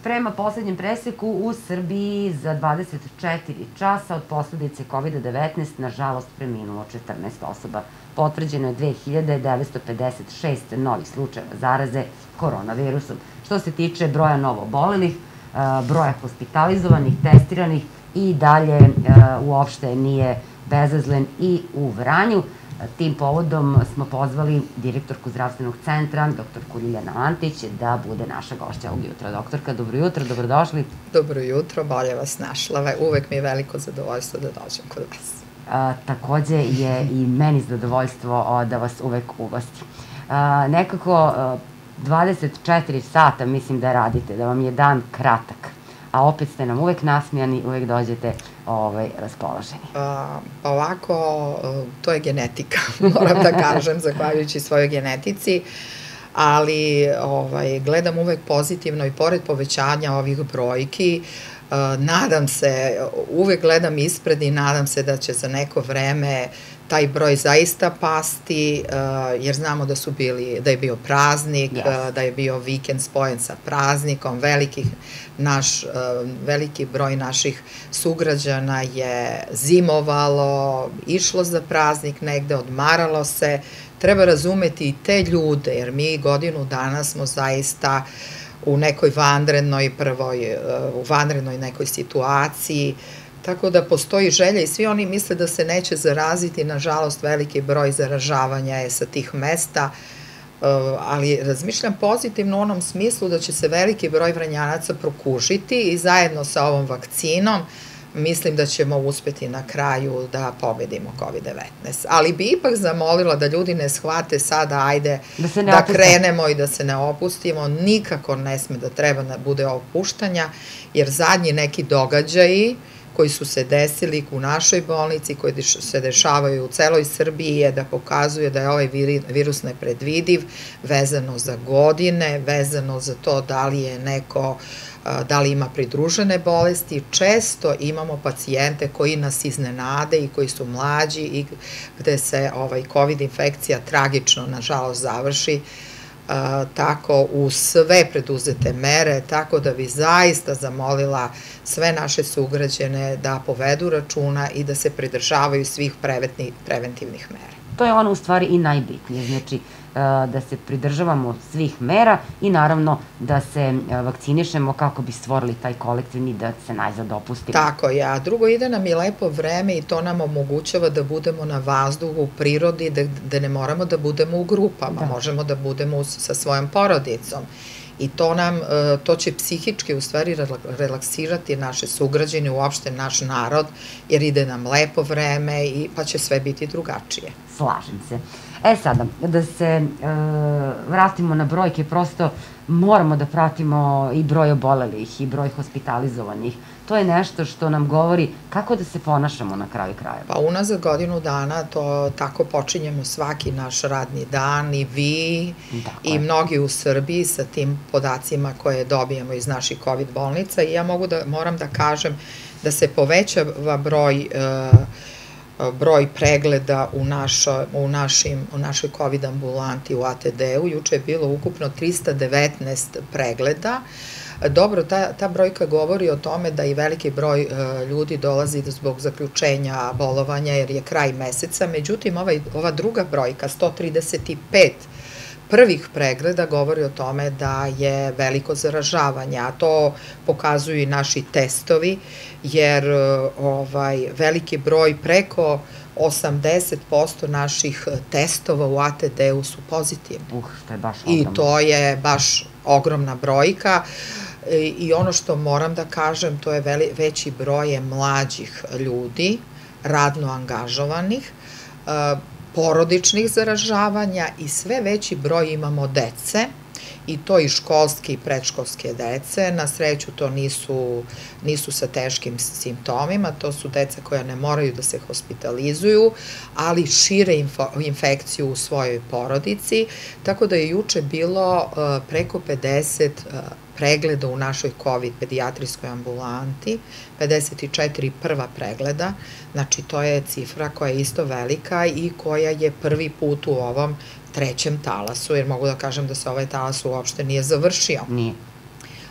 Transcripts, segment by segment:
Prema poslednjem preseku u Srbiji za 24 časa od posledice COVID-19 nažalost preminulo 14 osoba. Potvrđeno je 2956 novih slučajeva zaraze koronavirusom. Što se tiče broja novoobolelih, broja hospitalizovanih, testiranih i dalje uopšte nije bezazlen i u Vranju. Tim povodom smo pozvali direktorku zdravstvenog centra, doktorku Ljiljanu Antić, da bude naša gošća ovog jutra. Doktorka, dobro jutro, dobrodošli. Dobro jutro, bolje vas našla. Uvek mi je veliko zadovoljstvo da dođem kod vas. Takođe je i meni zadovoljstvo da vas uvek ugostim. Nekako 24 sata mislim da radite, da vam je dan kratak, a opet ste nam uvek nasmijani, uvek dođete raspoloženi. Pa ovako, to je genetika, moram da kažem, zahvaljujući svojoj genetici, ali gledam uvek pozitivno i pored povećanja ovih brojki, nadam se, uvek gledam ispred i nadam se da će za neko vreme taj broj zaista pasti, jer znamo da je bio praznik, da je bio vikend spojen sa praznikom, veliki broj naših sugrađana je zimovalo, išlo za praznik negde, odmaralo se. Treba razumeti i te ljude, jer mi godinu dana smo zaista u nekoj vanrednoj nekoj situaciji, tako da postoji želja i svi oni misle da se neće zaraziti, nažalost veliki broj zaražavanja je sa tih mesta, ali razmišljam pozitivno u onom smislu da će se veliki broj Vranjanaca prokužiti i zajedno sa ovom vakcinom mislim da ćemo uspeti na kraju da pobedimo COVID-19. Ali bi ipak zamolila da ljudi ne shvate sada, ajde da krenemo i da se ne opustimo, nikako ne sme da treba da bude opuštanja, jer zadnji neki događaji koji su se desili u našoj bolnici, koji se dešavaju u celoj Srbiji, je da pokazuje da je ovaj virus nepredvidiv, vezano za godine, vezano za to da li je neko, da li ima pridružene bolesti. Često imamo pacijente koji nas iznenade i koji su mlađi i gde se COVID infekcija tragično, nažalost, završi tako u sve preduzete mere, tako da bi zaista zamolila sve naše sugrađane da povedu računa i da se pridržavaju svih preventivnih mera. To je ono u stvari i najbitnije, znači da se pridržavamo svih mera i naravno da se vakcinišemo kako bi stvorili taj kolektivni da se najzad opustimo. Tako je, a drugo ide nam i lepo vreme i to nam omogućava da budemo na vazduhu u prirodi, da ne moramo da budemo u grupama, možemo da budemo sa svojom porodicom. I to će psihički u stvari relaksirati naše sugrađane, uopšte naš narod, jer ide nam lepo vreme pa će sve biti drugačije. Slažem se. Sada, da se vratimo na brojke, prosto moramo da pratimo i broj obolelih i broj hospitalizovanih. To je nešto što nam govori kako da se ponašamo na kraju krajeva. Pa unazad godinu dana to tako počinjemo svaki naš radni dan i vi i mnogi u Srbiji sa tim podacima koje dobijemo iz naših COVID bolnica i ja moram da kažem da se povećava broj pregleda u našoj COVID ambulanti u ATD-u. Juče je bilo ukupno 319 pregleda. Dobro, ta brojka govori o tome da i veliki broj ljudi dolazi zbog zaključenja bolovanja jer je kraj meseca, međutim ova druga brojka, 135 prvih pregleda, govori o tome da je veliko zaražavanje, a to pokazuju i naši testovi, jer veliki broj, preko 80% naših testova u ATD-u su pozitivni. Što je baš ogromno. I to je baš ogromna brojka. I ono što moram da kažem, to je veći broj mlađih ljudi, radno angažovanih, porodičnih zaražavanja i sve veći broj imamo dece, i to i školske i predškolske dece. Na sreću to nisu sa teškim simptomima, to su deca koja ne moraju da se hospitalizuju, ali šire infekciju u svojoj porodici, tako da je juče bilo preko 50 pregleda u našoj COVID pedijatrijskoj ambulanti, 54 prva pregleda, znači to je cifra koja je isto velika i koja je prvi put u ovom trećem talasu, jer mogu da kažem da se ovaj talas uopšte nije završio. Nije.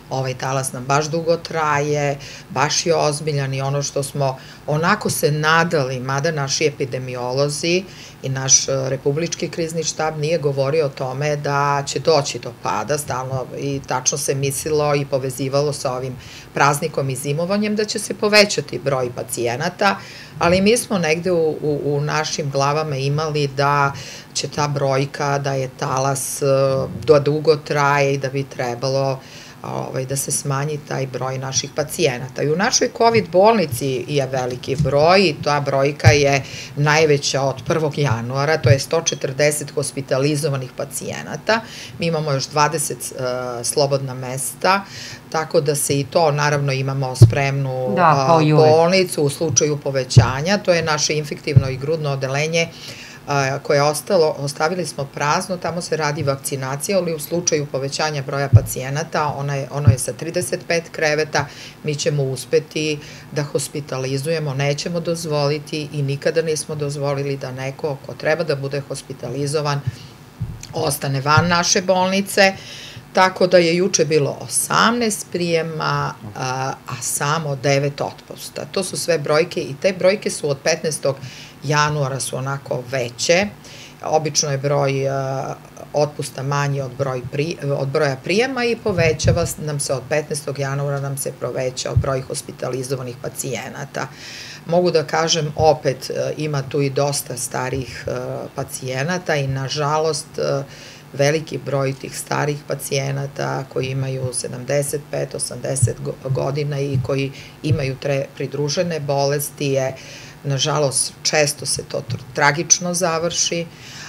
ovaj talas nam baš dugo traje, baš je ozbiljan i ono što smo onako se nadali, mada naši epidemiolozi i naš republički krizni štab nije govorio o tome da će doći do pada, stalno i tačno se mislilo i povezivalo sa ovim praznikom i zimovanjem da će se povećati broj pacijenata, ali mi smo negde u našim glavama imali da će ta brojka, da je talas da dugo traje i da bi trebalo da se smanji taj broj naših pacijenata. I u našoj COVID bolnici je veliki broj i ta brojka je najveća od 1. januara, to je 140 hospitalizovanih pacijenata. Mi imamo još 20 slobodna mesta, tako da se i to, naravno, imamo spremnu bolnicu u slučaju povećanja. To je naše infektivno i grudno odeljenje koje je ostalo, ostavili smo prazno, tamo se radi vakcinacija, ali u slučaju povećanja broja pacijenata, ono je sa 35 kreveta, mi ćemo uspeti da hospitalizujemo, nećemo dozvoliti i nikada nismo dozvolili da neko ko treba da bude hospitalizovan ostane van naše bolnice, tako da je juče bilo 18 prijema, a samo 9 otpusta. To su sve brojke i te brojke su od 15. januara su onako veće. Obično je broj otpusta manji od broja prijema i povećava nam se od 15. januara nam se povećao broj hospitalizovanih pacijenata. Mogu da kažem, opet ima tu i dosta starih pacijenata i nažalost veliki broj tih starih pacijenata koji imaju 75-80 godina i koji imaju pridružene bolesti je, nažalost, često se to tragično završi,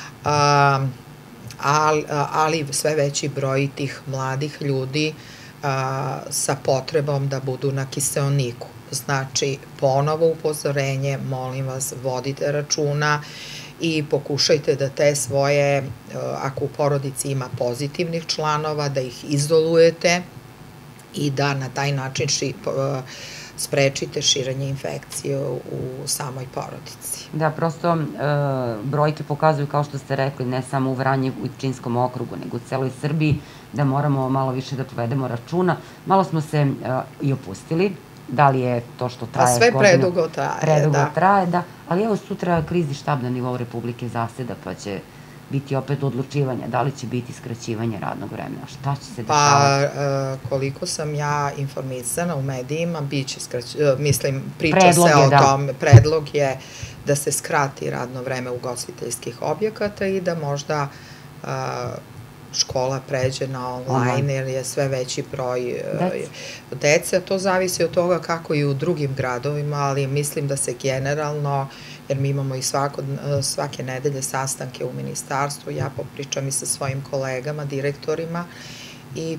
ali sve veći broj tih mladih ljudi sa potrebom da budu na kiseoniku. Znači, ponovo upozorenje, molim vas, vodite računa i pokušajte da te svoje, ako u porodici ima pozitivnih članova, da ih izolujete i da na taj način sprečite širenje infekcije u samoj porodici. Da, prosto brojke pokazuju, kao što ste rekli, ne samo u Vranjevu i Pčinjskom okrugu, nego u celoj Srbiji, da moramo malo više da povedemo računa. Malo smo se i opustili, da li je to što traje godinu? Sve predugo traje, da. Predugo traje, da. Ali evo sutra krizni štab na nivou Republike zaseda, pa će biti opet odlučivanja, da li će biti skraćivanje radnog vremena, šta će se dešavati? Pa, koliko sam ja informisana u medijima, biće mislim, priča se o tome, predlog je da se skrati radno vreme ugostiteljskih objekata i da možda škola pređe na online, jer je sve veći broj dece. To zavisi od toga kako i u drugim gradovima, ali mislim da se generalno, jer mi imamo i svake nedelje sastanke u ministarstvu, ja popričam i sa svojim kolegama, direktorima, i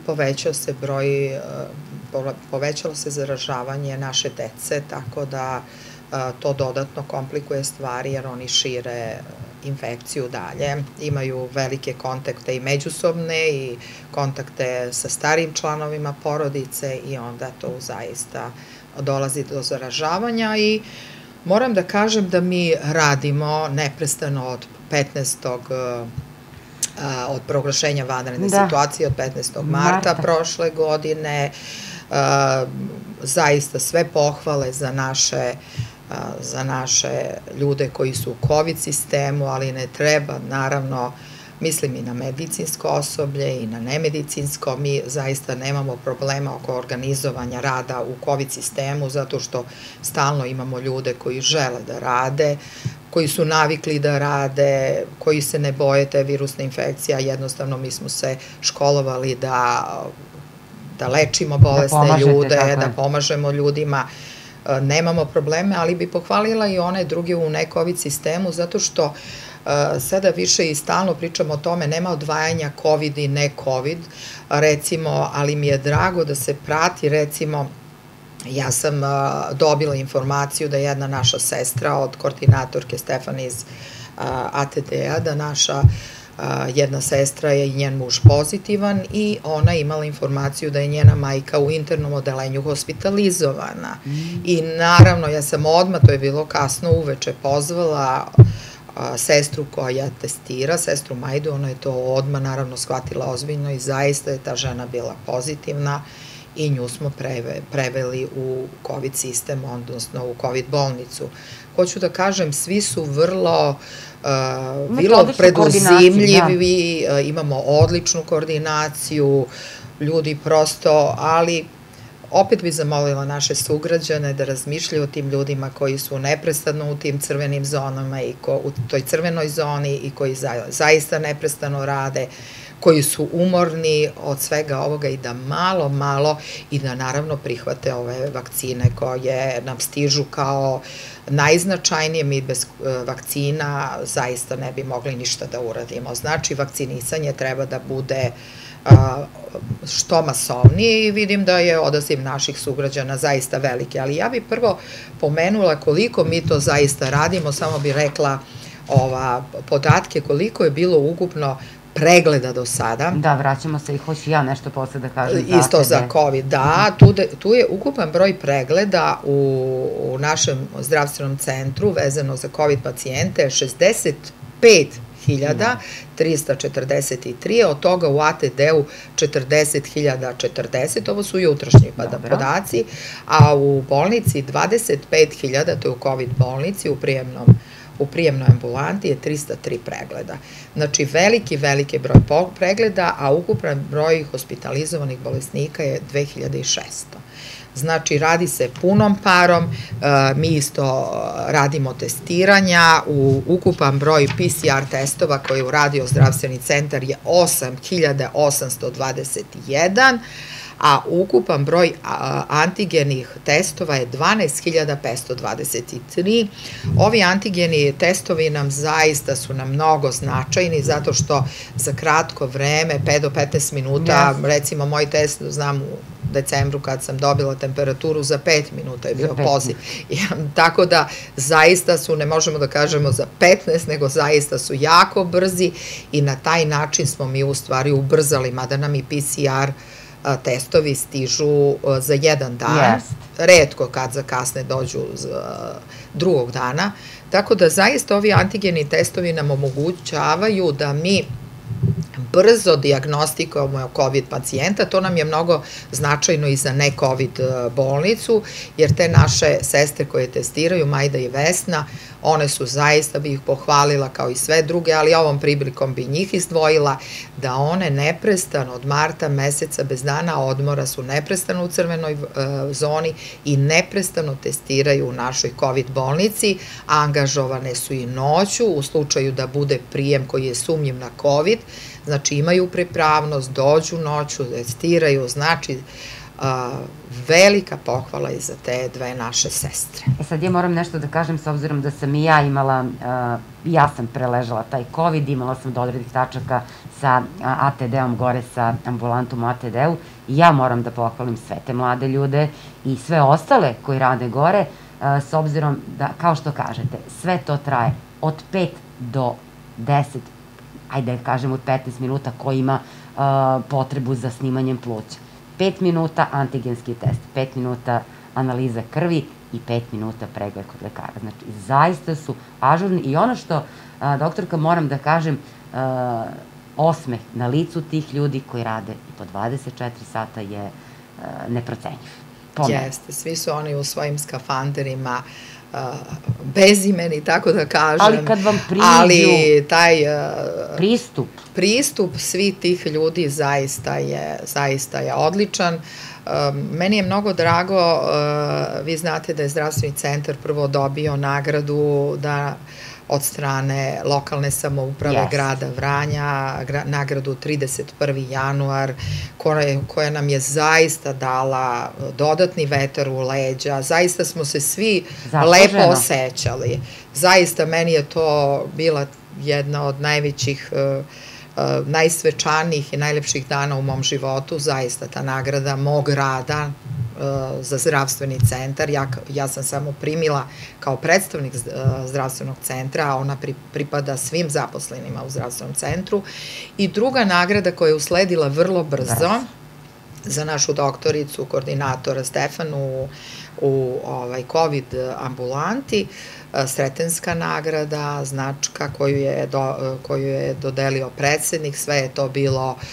povećalo se zaražavanje naše dece, tako da to dodatno komplikuje stvari, jer oni šire infekciju dalje, imaju velike kontakte i međusobne i kontakte sa starijim članovima porodice i onda to zaista dolazi do zaražavanja i moram da kažem da mi radimo neprestano od 15. od proglašenja vanredne situacije od 15. marta prošle godine, zaista sve pohvale za naše ljude koji su u COVID sistemu, ali ne treba, naravno, mislim i na medicinsko osoblje i na nemedicinsko, mi zaista nemamo problema oko organizovanja rada u COVID sistemu, zato što stalno imamo ljude koji žele da rade, koji su navikli da rade, koji se ne boje te virusne infekcije, jednostavno mi smo se školovali da lečimo bolesne ljude, da pomažemo ljudima, nemamo probleme, ali bi pohvalila i one druge u ne-COVID sistemu, zato što sada više i stalno pričamo o tome, nema odvajanja COVID i ne-COVID, recimo, ali mi je drago da se prati, recimo, ja sam dobila informaciju da jedna naša sestra od koordinatorke Stefane iz ATD-a, da naša jedna sestra je i njen muž pozitivan i ona je imala informaciju da je njena majka u internom odelenju hospitalizovana. I naravno, ja sam odmah, to je bilo kasno uveče, pozvala sestru koja testira, sestru Majdu, ona je to odmah naravno shvatila ozbiljno i zaista je ta žena bila pozitivna i nju smo preveli u COVID sistem, odnosno u COVID bolnicu. Hoću da kažem, svi su vrlo preduzimljivi, imamo odličnu koordinaciju, ljudi prosto, ali opet bih zamolila naše sugrađane da razmišljaju o tim ljudima koji su neprestano u tim crvenim zonama i u toj crvenoj zoni i koji zaista neprestano rade, koji su umorni od svega ovoga i da malo i da naravno prihvate ove vakcine koje nam stižu kao najznačajnije. Mi bez vakcina zaista ne bi mogli ništa da uradimo. Znači, vakcinisanje treba da bude što masovnije i vidim da je odaziv naših sugrađana zaista veliki, ali ja bih prvo pomenula koliko mi to zaista radimo, samo bih rekla podatke koliko je bilo ukupno pregleda do sada. Da, vraćamo se i hoću ja nešto posle da kažem. Isto za COVID, da. Tu je ukupan broj pregleda u našem zdravstvenom centru vezano za COVID pacijente 65.343, od toga u ATD-u 40.040, ovo su jutrašnji podaci, a u bolnici 25.000, to je u COVID bolnici, u prijemnoj ambulanti je 303 pregleda. Znači, veliki broj pregleda, a ukupan broj hospitalizovanih bolesnika je 2600. Znači, radi se punom parom, mi isto radimo testiranja, ukupan broj PCR testova koje je uradio zdravstveni centar je 8.821, a ukupan broj antigenih testova je 12.523. Ovi antigeni testovi zaista su nam mnogo značajni, zato što za kratko vreme, 5 do 15 minuta, recimo moj test, znam u decembru kad sam dobila temperaturu, za 5 minuta je bio pozitiv. Tako da zaista su, ne možemo da kažemo za 15, nego zaista su jako brzi i na taj način smo mi u stvari ubrzali, mada nam i PCR testovi stižu za jedan dan, retko kad zakasne dođu drugog dana, tako da zaista ovi antigeni testovi nam omogućavaju da mi brzo dijagnostikujemo COVID pacijenta. To nam je mnogo značajno i za ne-COVID bolnicu, jer te naše sestre koje testiraju, Majda i Vesna, one su zaista, bih ih pohvalila kao i sve druge, ali ovom prilikom bi njih izdvojila, da one neprestano od marta meseca bez dana odmora su neprestano u crvenoj zoni i neprestano testiraju u našoj COVID bolnici, a angažovane su i noću u slučaju da bude prijem koji je sumnjiv na COVID. Znači, imaju pripravnost, dođu noću, testiraju, znači velika pohvala i za te dve naše sestre. Sad ja moram nešto da kažem, s obzirom da sam i ja imala, ja sam preležala taj COVID, imala sam do određenih tačaka sa ATD-om gore, sa ambulantom u ATD-u, i ja moram da pohvalim sve te mlade ljude i sve ostale koji rade gore, s obzirom da, kao što kažete, sve to traje od 5 do 10, ajde da kažem od 15 minuta, ko ima potrebu za snimanjem pluća. 5 minuta antigenski test, 5 minuta analiza krvi i 5 minuta pregled kod lekara. Znači, zaista su ažurni i ono što, doktorka, moram da kažem, osmeh na licu tih ljudi koji rade i po 24 sata je neprocenjiv. Jeste, svi su oni u svojim skafanderima, bezimeni, tako da kažem. Ali kad vam priđu, pristup svih tih ljudi zaista je odličan. Meni je mnogo drago, vi znate da je zdravstveni centar prvo dobio nagradu od strane lokalne samouprave grada Vranja, nagradu 31. januar, koja nam je zaista dala dodatni vetar u leđa. Zaista smo se svi lepo osećali. Zaista meni je to bila jedna od najvećih, najsvečanijih i najlepših dana u mom životu. Zaista ta nagrada mog rada za zdravstveni centar. Ja sam samo primila kao predstavnik zdravstvenog centra, a ona pripada svim zaposlenima u zdravstvenom centru. I druga nagrada koja je usledila vrlo brzo za našu doktoricu, koordinatora Stefanu u COVID ambulanti, Sretenska nagrada, značka koju je dodelio predsednik, sve je to bilo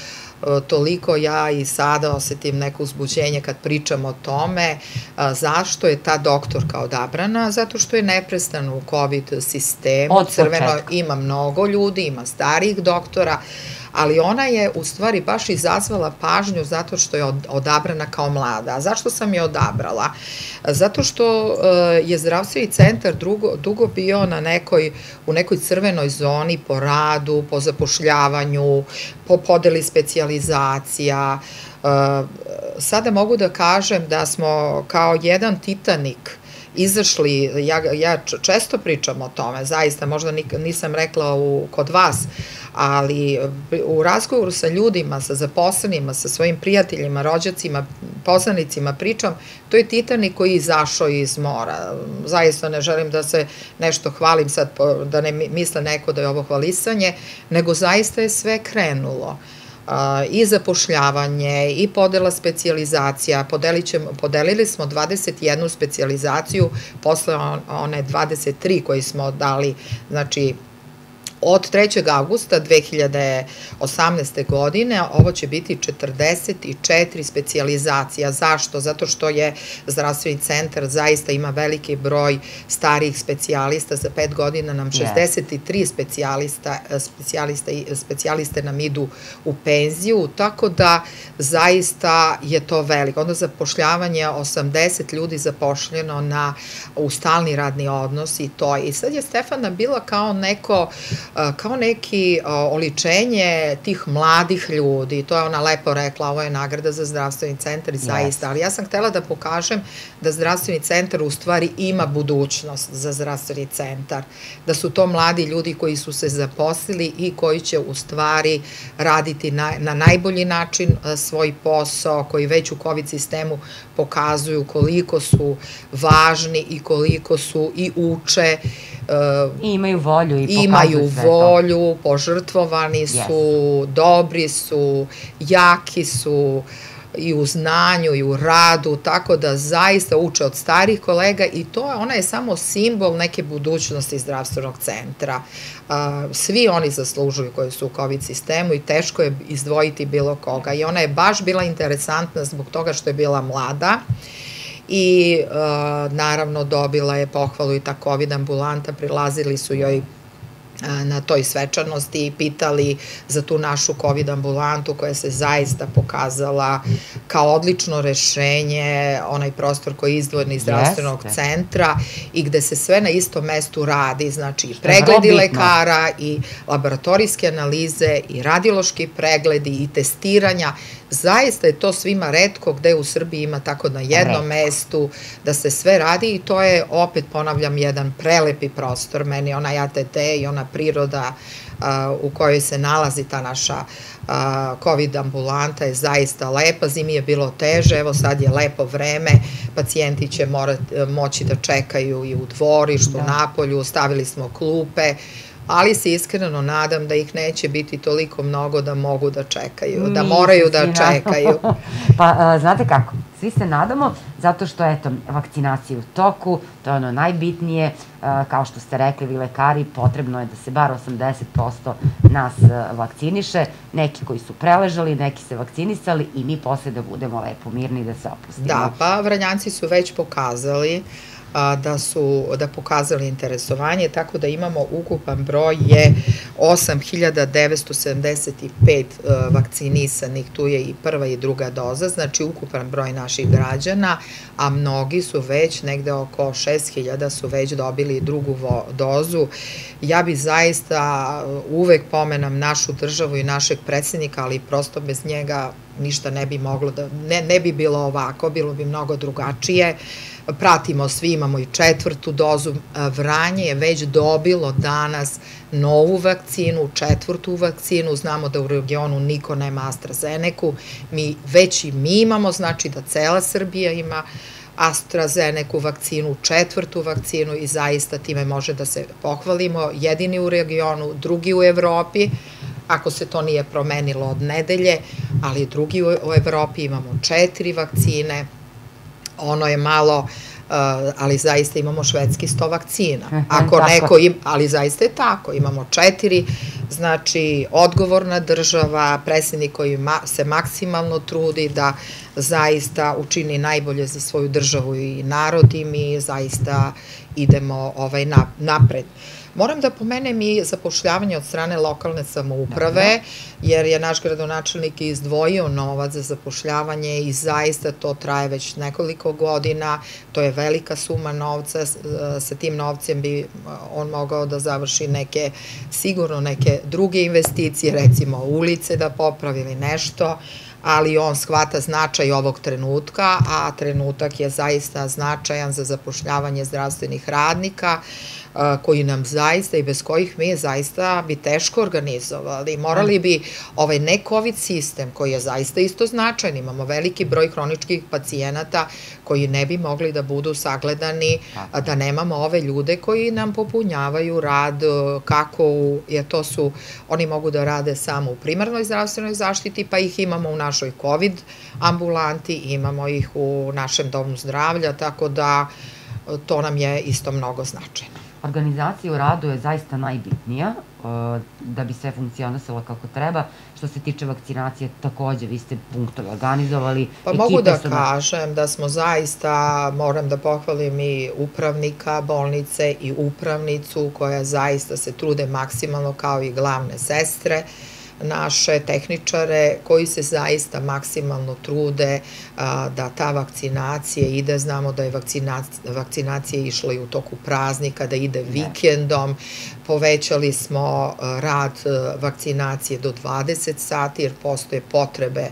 toliko ja i sada osetim neko uzbuđenje kad pričam o tome. Zašto je ta doktorka odabrana? Zato što je neprestano u COVID sistemu. Od Crveno početka. ima mnogo ljudi, ima starijih doktora, ali ona je u stvari baš izazvala pažnju zato što je odabrana kao mlada. A zašto sam je odabrala? Zato što je zdravstveni centar dugo bio u nekoj crvenoj zoni po radu, po zapošljavanju, po podeli specijalizacija. Sada mogu da kažem da smo kao jedan Titanik izašli, ja često pričam o tome, zaista, možda nisam rekla kod vas, ali u razgovoru sa ljudima, sa zaposlenima, sa svojim prijateljima, rođacima, poznanicima pričam, to je Titanik koji je izašao iz mora. Zaista ne želim da se nešto hvalim sad, da ne misle neko da je ovo hvalisanje, nego zaista je sve krenulo. I zapošljavanje, i podela specijalizacija. Podelili smo 21 specijalizaciju posle one 23 koje smo dali, znači od 3. augusta 2018. godine ovo će biti 44 specijalizacija. Zašto? Zato što je zdravstveni centar zaista ima veliki broj starijih specijalista. Za 5 godina nam 63 specijaliste nam idu u penziju, tako da zaista je to veliko. Onda zapošljavanje, 80 ljudi zapošljeno u stalni radni odnos i to. I sad je Stefana bila kao neki oličenje tih mladih ljudi. To je ona lepo rekla, ovo je nagrada za zdravstveni centar i zaista, ali ja sam htela da pokažem da zdravstveni centar u stvari ima budućnost za zdravstveni centar, da su to mladi ljudi koji su se zaposlili i koji će u stvari raditi na najbolji način svoj posao, koji već u COVID sistemu pokazuju koliko su važni i koliko su i uče. I imaju volju i pokazuju imaju sve to. volju, požrtvovani su, dobri su, jaki su i u znanju i u radu, tako da zaista uče od starih kolega i ona je samo simbol neke budućnosti zdravstvenog centra. Svi oni zaslužuju koji su u COVID sistemu i teško je izdvojiti bilo koga i ona je baš bila interesantna zbog toga što je bila mlada i naravno dobila je pohvalu i ta COVID ambulanta, prilazili su joj na toj svečanosti i pitali za tu našu COVID ambulantu koja se zaista pokazala kao odlično rešenje, onaj prostor koji je izdvojen iz zdravstvenog centra i gde se sve na istom mestu radi, znači i pregledi lekara i laboratorijske analize i radiološki pregledi i testiranja. Zaista je to svima retko gde u Srbiji ima tako na jednom mestu da se sve radi i to je, opet ponavljam, jedan prelepi prostor. Meni onaj ATT i ona priroda u kojoj se nalazi ta naša COVID ambulanta je zaista lepa. Zimi je bilo teže, evo sad je lepo vreme, pacijenti će moći da čekaju i u dvorištu, napolju, stavili smo klupe, ali se iskreno nadam da ih neće biti toliko mnogo da mogu da čekaju, da moraju da čekaju. Pa, znate kako, svi se nadamo, zato što, eto, vakcinacija u toku, to je ono najbitnije, kao što ste rekli vi lekari, potrebno je da se bar 80% nas vakciniše, neki koji su preležali, neki se vakcinisali i mi posle da budemo lepo mirni i da se opustimo. Da, pa Vranjanci su već pokazali da pokazali interesovanje, tako da imamo ukupan broj je 8.975 vakcinisanih, tu je i prva i druga doza, znači ukupan broj naših građana, a mnogi su već, negde oko 6.000 su već dobili drugu dozu. Ja bi zaista uvek pomenam našu državu i našeg predsednika, ali prosto bez njega ništa ne bi moglo da, ne bi bilo ovako, bilo bi mnogo drugačije. Pratimo svi, imamo i 4. dozu. Vranje je već dobilo danas novu vakcinu, 4. vakcinu. Znamo da u regionu niko nema AstraZeneku. Već i mi imamo, znači da cela Srbija ima AstraZeneku vakcinu, 4. vakcinu i zaista time može da se pohvalimo. Jedini u regionu, drugi u Evropi, ako se to nije promenilo od nedelje, ali drugi u Evropi imamo 4 vakcine. Ono je malo ali zaista imamo švedski 100 vakcina. Ali zaista je tako, imamo 4, znači odgovorna država, predsednik koji se maksimalno trudi da zaista učini najbolje za svoju državu i narod i mi zaista idemo napred. Moram da pomenem i zapošljavanje od strane lokalne samouprave, jer je naš gradonačelnik izdvojio novac za zapošljavanje i zaista to traje već nekoliko godina, to je velika suma novca, sa tim novcem bi on mogao da završi sigurno neke druge investicije, recimo ulice da popravi ili nešto, ali on shvata značaj ovog trenutka, a trenutak je zaista značajan za zapošljavanje zdravstvenih radnika, koji nam zaista i bez kojih mi zaista bi teško organizovali. Morali bi ne COVID sistem, koji je zaista isto značajan, imamo veliki broj hroničkih pacijenata koji ne bi mogli da budu sagledani, da nemamo ove ljude koji nam popunjavaju rad, jer oni mogu da rade samo u primarnoj zdravstvenoj zaštiti, pa ih imamo u našoj COVID ambulanti, imamo ih u našem domu zdravlja, tako da to nam je isto mnogo značajno. Organizacija u radu je zaista najbitnija da bi sve funkcionisalo kako treba. Što se tiče vakcinacije, takođe, vi ste punktove organizovali. Pa mogu da kažem da smo zaista, moram da pohvalim i upravnika bolnice i upravnicu koja zaista se trude maksimalno, kao i glavne sestre, naše tehničare koji se zaista maksimalno trude da ta vakcinacija ide. Znamo da je vakcinacija išla i u toku praznika, da ide vikendom. Povećali smo rad vakcinacije do 20 sati jer postoje potrebe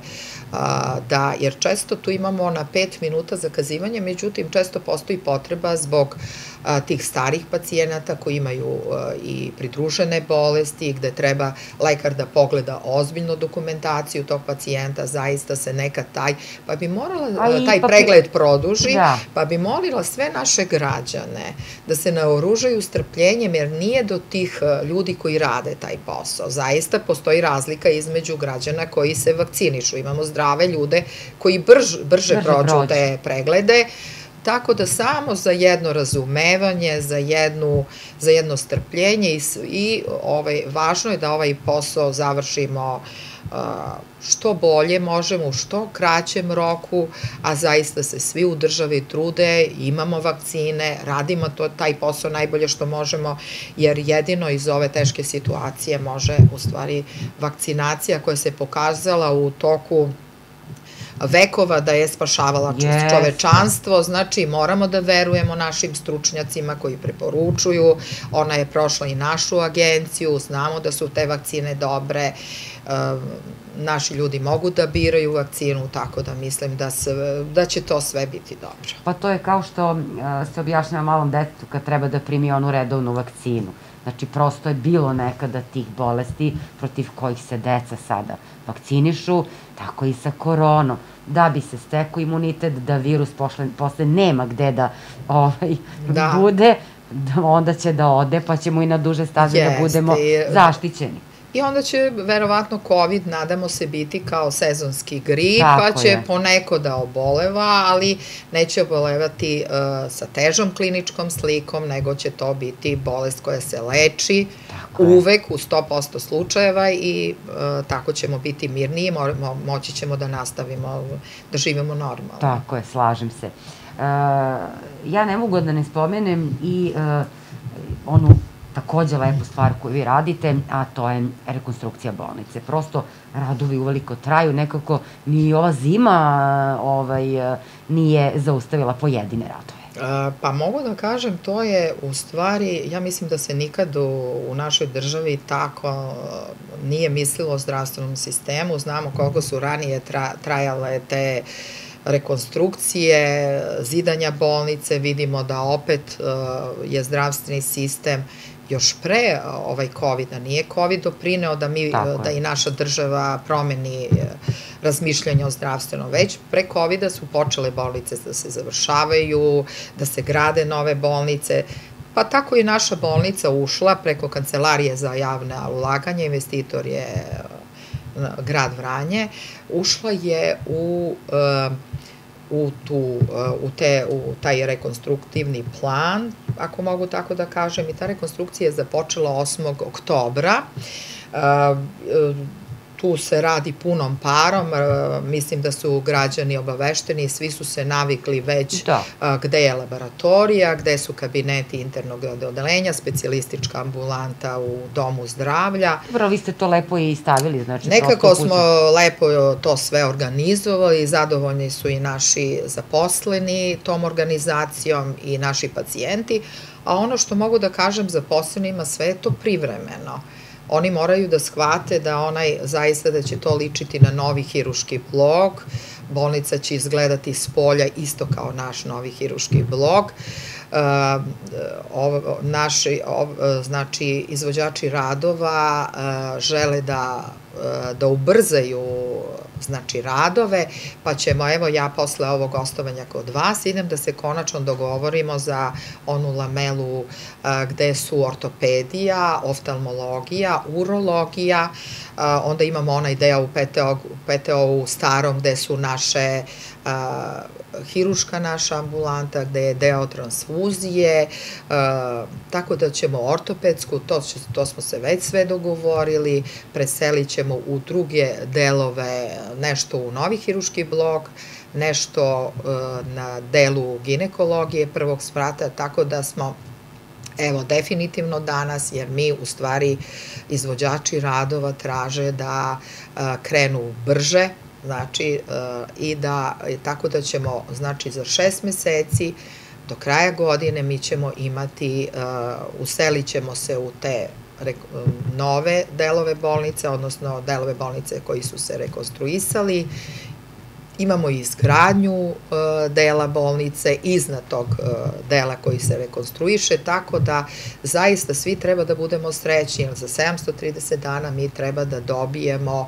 jer često tu imamo na 5 minuta zakazivanje, međutim često postoji potreba zbog tih starih pacijenata koji imaju i pridružene bolesti, gde treba lekar da pogleda ozbiljno dokumentaciju tog pacijenta, zaista se nekad pa bi morala taj pregled produži, pa bi molila sve naše građane da se naoružaju strpljenjem, jer nije do tih ljudi koji rade taj posao. Zaista postoji razlika između građana koji se vakcinišu. Imamo zdrave ljude koji brže prođu te preglede, tako da samo za jedno razumevanje, za jedno strpljenje i važno je da ovaj posao završimo što bolje možemo, u što kraćem roku, a zaista se svi u državi trude, imamo vakcine, radimo taj posao najbolje što možemo, jer jedino iz ove teške situacije može u stvari vakcinacija koja se pokazala u toku vekova da je spašavala čovečanstvo, znači moramo da verujemo našim stručnjacima koji preporučuju, ona je prošla i našu agenciju, znamo da su te vakcine dobre, naši ljudi mogu da biraju vakcinu, tako da mislim da će to sve biti dobro. Pa to je kao što se objašnjava malom detetu kad treba da primi onu redovnu vakcinu. Znači, prosto je bilo nekada tih bolesti protiv kojih se deca sada vakcinišu, tako i sa koronom. Da bi se stekao imunitet, da virus posle nema gde da bude, onda će da ode, pa ćemo i na duže staze da budemo zaštićeni. I onda će verovatno COVID, nadamo se, biti kao sezonski grip, pa će poneko da oboleva, ali neće obolevati sa težom kliničkom slikom, nego će to biti bolest koja se leči uvek u 100% slučajeva i tako ćemo biti mirniji, moći ćemo da nastavimo, da živimo normalno. Tako je, slažem se. Ja ne mogu da ne spomenem i onu takođe lepu stvar koju vi radite, a to je rekonstrukcija bolnice. Prosto radovi uveliko traju, nekako ni ova zima nije zaustavila pojedine radove. Pa mogu da kažem, to je u stvari, ja mislim da se nikad u našoj državi tako nije mislilo o zdravstvenom sistemu. Znamo koliko su ranije trajale te rekonstrukcije, zidanja bolnice, vidimo da opet je zdravstveni sistem još pre COVID-a, nije COVID doprineo da i naša država promeni razmišljanje o zdravstvenom, već pre COVID-a su počele bolnice da se završavaju, da se grade nove bolnice, pa tako i naša bolnica ušla preko Kancelarije za javna ulaganja, investitor je grad Vranje, ušla je u u taj rekonstruktivni plan, ako mogu tako da kažem, i ta rekonstrukcija je započela 8. oktobra. Tu se radi punom parom, mislim da su građani obavešteni, svi su se navikli već gde je laboratorija, gde su kabineti internog odeljenja, specijalistička ambulanta u domu zdravlja. Dobro, vi ste to lepo i stavili, znači... Nekako smo lepo to sve organizovali, zadovoljni su i naši zaposleni tom organizacijom i naši pacijenti, a ono što mogu da kažem zaposlenima, sve je to privremeno. Oni moraju da shvate da zaista da će to ličiti na novi hiruški blok, bolnica će izgledati s polja isto kao naš novi hiruški blok. Znači, izvođači radova žele da ubrzaju radove, pa ćemo, evo ja posle ovog gostovanja kod vas idem da se konačno dogovorimo za onu lamelu gde su ortopedija, oftalmologija, urologija, onda imamo onaj deo u PTO-u starom gde su naše hiruška naša ambulanta, gde je deo transfuzije, tako da ćemo ortopedsku, to smo se već sve dogovorili, preselit ćemo u druge delove, nešto u novi hiruški blok, nešto na delu ginekologije prvog sprata, tako da smo evo, definitivno danas, jer mi u stvari izvođači radova traže da krenu brže, znači, i da, tako da ćemo, znači, za 6 meseci, do kraja godine, mi ćemo imati, uselit ćemo se u te nove delove bolnice, odnosno delove bolnice koji su se rekonstruisali. Imamo i izgradnju dela bolnice iznad tog dela koji se rekonstruiše, tako da zaista svi treba da budemo srećni, jer za 730 dana mi treba da dobijemo,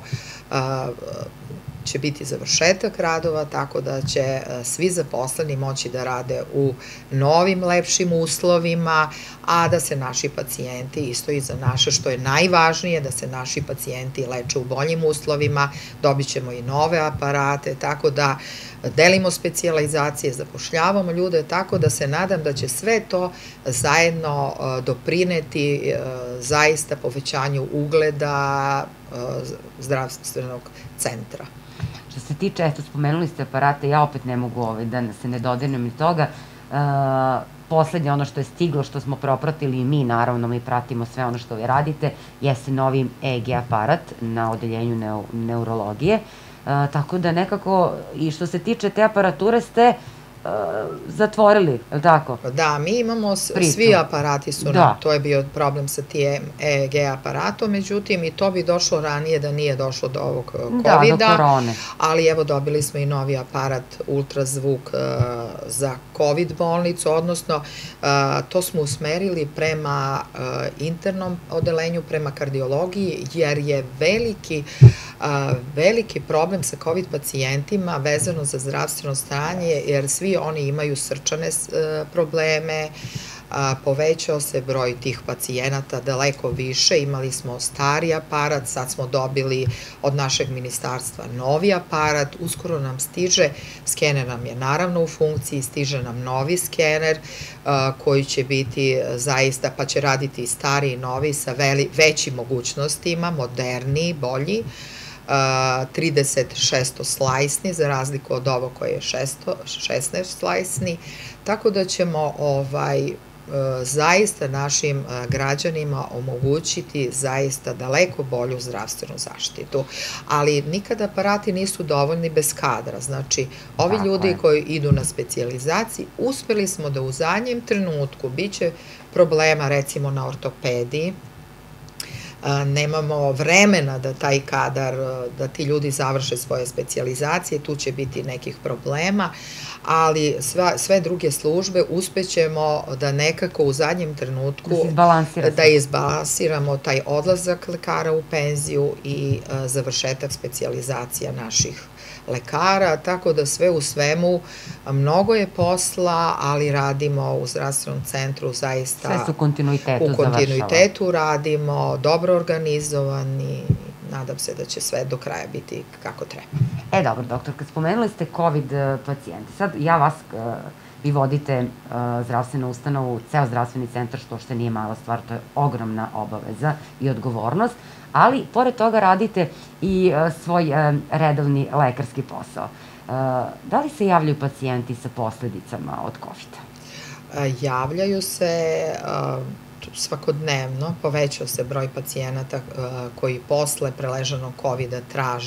će biti završetak radova, tako da će svi zaposleni moći da rade u novim, lepšim uslovima, a da se naši pacijenti, isto i za naše, što je najvažnije, da se naši pacijenti leče u boljim uslovima, dobit ćemo i nove aparate, tako da delimo specijalizacije, zapošljavamo ljude, tako da se nadam da će sve to zajedno doprineti zaista povećanju ugleda zdravstvenog centra. Što se tiče, eto, spomenuli ste aparate, ja opet ne mogu da se ne dodirnem ni toga. Poslednje ono što je stiglo, što smo propratili i mi, naravno, mi pratimo sve ono što vi radite, jeste novi EEG aparat na odeljenju neurologije. Tako da nekako, i što se tiče te aparature, ste zatvorili, je li tako? Da, mi imamo, svi aparati su nam, to je bio problem sa tim EEG aparatom, međutim i to bi došlo ranije da nije došlo do ovog COVID-a. Da, do korone. Ali evo dobili smo i novi aparat ultrazvuk za COVID bolnicu, odnosno to smo usmerili prema internom odelenju, prema kardiologiji, jer je veliki problem sa COVID pacijentima vezano za zdravstveno stanje, jer svi oni imaju srčane probleme, povećao se broj tih pacijenata daleko više, imali smo stari aparat, sad smo dobili od našeg ministarstva novi aparat, uskoro nam stiže, skener nam je naravno u funkciji, stiže nam novi skener koji će biti zaista, pa će raditi stari i novi sa većim mogućnostima, moderniji, bolji, 36-slajsni, za razliku od ovo koje je 16-slajsni, tako da ćemo zaista našim građanima omogućiti zaista daleko bolju zdravstvenu zaštitu. Ali nikada aparati nisu dovoljni bez kadra. Znači, ovi ljudi koji idu na specijalizaciji, uspeli smo da u zadnjem trenutku, bit će problema recimo na ortopediji, nemamo vremena da taj kadar, da ti ljudi završe svoje specijalizacije, tu će biti nekih problema, ali sve druge službe uspećemo da nekako u zadnjem trenutku da izbalansiramo taj odlazak lekara u penziju i završetak specijalizacija naših lekara, tako da sve u svemu mnogo je posla, ali radimo u zdravstvenom centru zaista sve su u kontinuitetu radimo, dobro organizovani, nadam se da će sve do kraja biti kako treba. Dobro, doktorka, spomenuli ste COVID pacijente. Sad, vi vodite zdravstvenu ustanovu, ceo zdravstveni centar, što uopšte nije mala stvar, to je ogromna obaveza i odgovornost, ali pored toga radite i svoj redovni lekarski posao. Da li se javljaju pacijenti sa posledicama od COVID-a? Javljaju se svakodnevno, povećao se broj pacijenata koji posle preleženog COVID-a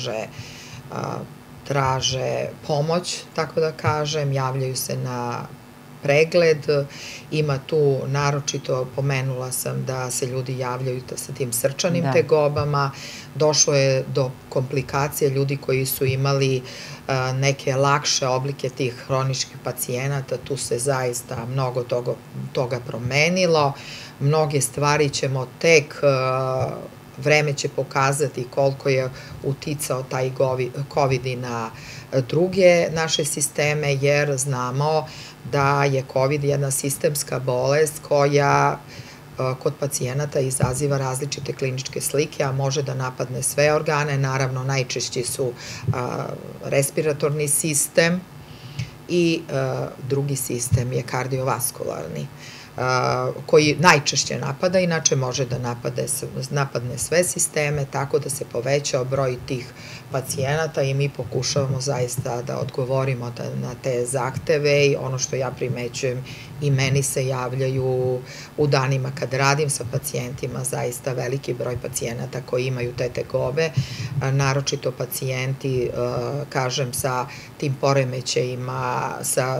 traže pomoć, tako da kažem, javljaju se na pregled, ima tu, naročito pomenula sam da se ljudi javljaju sa tim srčanim tegobama, došlo je do komplikacije ljudi koji su imali neke lakše oblike tih hroničkih pacijenata, tu se zaista mnogo toga promenilo, mnoge stvari ćemo tek, vreme će pokazati koliko je uticao taj COVID i na druge naše sisteme, jer znamo da je COVID jedna sistemska bolest koja kod pacijenata izaziva različite kliničke slike, a može da napadne sve organe, naravno najčešći su respiratorni sistem i drugi sistem je kardiovaskularni, koji najčešće napada, inače može da napadne sve sisteme, tako da se povećao broj tih pacijenata i mi pokušavamo zaista da odgovorimo na te zahteve i ono što ja primećujem i meni se javljaju u danima kad radim sa pacijentima, zaista veliki broj pacijenata koji imaju te tegobe, naročito pacijenti, kažem, sa tim poremećajima, sa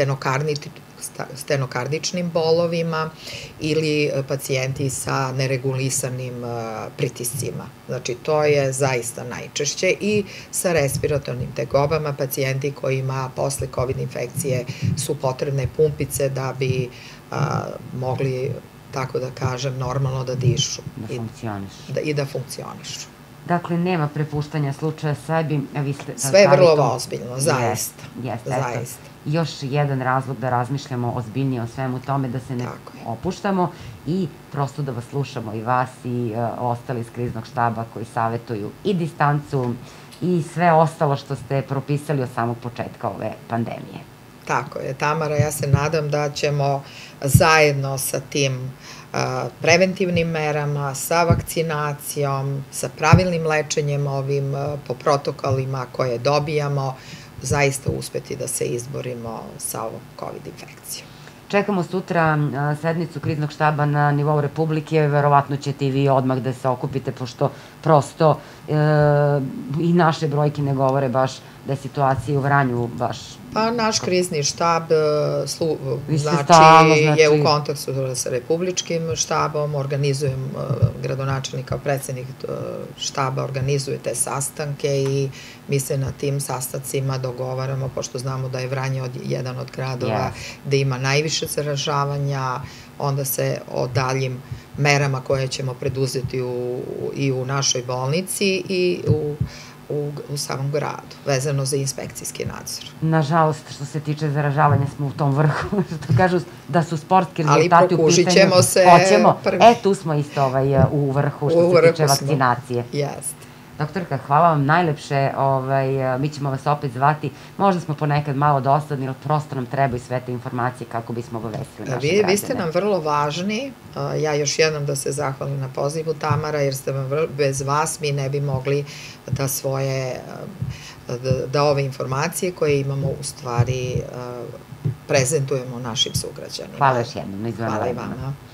stenokardičnim bolovima ili pacijenti sa neregulisanim pritiscima. Znači, to je zaista najčešće i sa respiratornim tegobama, pacijenti kojima posle COVID infekcije su potrebne pumpice da bi mogli, tako da kažem, normalno da dišu. Da funkcionišu. I da funkcionišu. Dakle, nema prepuštanja slučaja sebi. Sve je vrlo ozbiljno, zaista. Zaista. Još jedan razlog da razmišljamo ozbiljnije o svemu tome, da se ne opuštamo i prosto da vas slušamo i vas i ostali iz kriznog štaba koji savetuju i distancu i sve ostalo što ste propisali od samog početka ove pandemije. Tako je, Tamara, ja se nadam da ćemo zajedno sa tim preventivnim merama, sa vakcinacijom, sa pravilnim lečenjem ovim po protokolima koje dobijamo, zaista uspeti da se izborimo sa ovom COVID infekcijom. Čekamo sutra sednicu kriznog štaba na nivou Republike, verovatno ćete i vi odmah da se okupite, pošto prosto i naše brojke ne govore baš da je situacija u Vranju baš... Pa naš krizni štab je u kontaktu sa republičkim štabom, organizujem, gradonačelnik kao predsednik štaba organizuje te sastanke i mi se na tim sastancima dogovaramo, pošto znamo da je Vranje jedan od gradova gde ima najviše zaražavanja, onda se o daljim merama koje ćemo preduzeti i u našoj bolnici i u samom gradu, vezano za inspekcijski nadzor. Nažalost, što se tiče zaražavanja, smo u tom vrhu, što kažu da su sportski rezultati u pitanju. Ali pokušit ćemo se prvi. Tu smo isto u vrhu što se tiče vakcinacije. Jeste. Doktorka, hvala vam najlepše, mi ćemo vas opet zvati, možda smo ponekad malo dosadni, ali prosto nam trebaju sve te informacije kako bismo obavestili naše građane. Vi ste nam vrlo važni, ja još jednom da se zahvalim na pozivu, Tamara, jer bez vas mi ne bi mogli da ove informacije koje imamo u stvari prezentujemo našim sugrađanima. Hvala još jednom, na izvanredno. Hvala i vama.